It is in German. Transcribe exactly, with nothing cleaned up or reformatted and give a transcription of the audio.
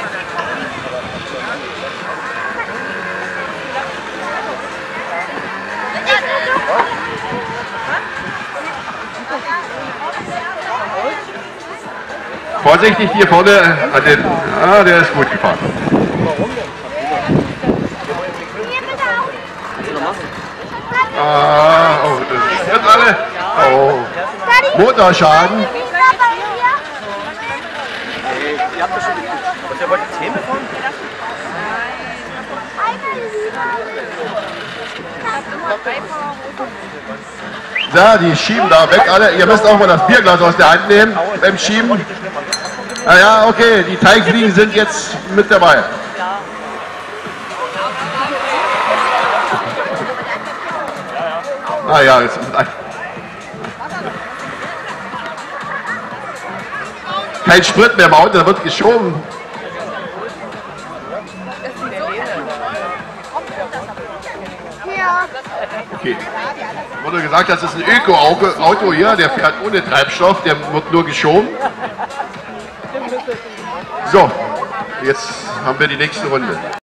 Vorsichtig hier vorne an den. Ah, der ist gut gefahren. Ah, oh, das stört alle. Oh. Motorschaden. Ihr habt das schon geguckt. Und der wollte Themen von? So, die schieben da weg alle. Ihr müsst auch mal das Bierglas aus der Hand nehmen beim Schieben. Ah ja, okay, die Teigfliegen sind jetzt mit dabei. Ah ja, jetzt ist ein kein Sprit mehr im Auto, da wird geschoben. Okay. Wurde gesagt, das ist ein Öko-Auto hier, der fährt ohne Treibstoff, der wird nur geschoben. So, jetzt haben wir die nächste Runde.